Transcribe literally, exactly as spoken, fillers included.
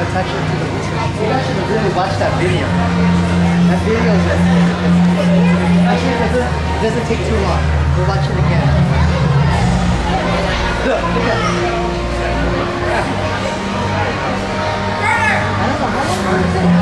touch it to the You guys should have really watched that video. That video is actually it doesn't, it doesn't take too long. We'll watch it again. Look, look at it. I don't know how long is it?